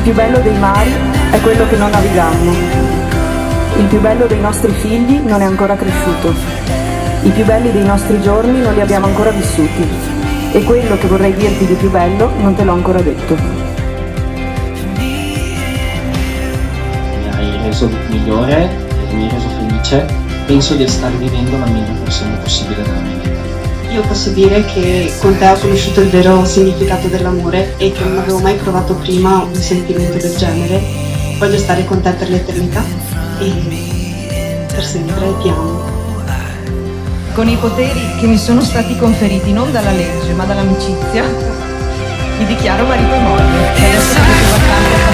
più bello dei mari è quello che non navigammo. Il più bello dei nostri figli non è ancora cresciuto. I più belli dei nostri giorni non li abbiamo ancora vissuti. E quello che vorrei dirti di più bello non te l'ho ancora detto. Mi hai reso migliore e mi hai reso felice. Penso di stare vivendo la miglior versione possibile della mia vita. Io posso dire che con te ho conosciuto il vero significato dell'amore e che non avevo mai provato prima un sentimento del genere. Voglio stare con te per l'eternità e per sempre ti amo. Con i poteri che mi sono stati conferiti non dalla legge ma dall'amicizia, mi dichiaro marito e moglie e adesso capisco abbastanza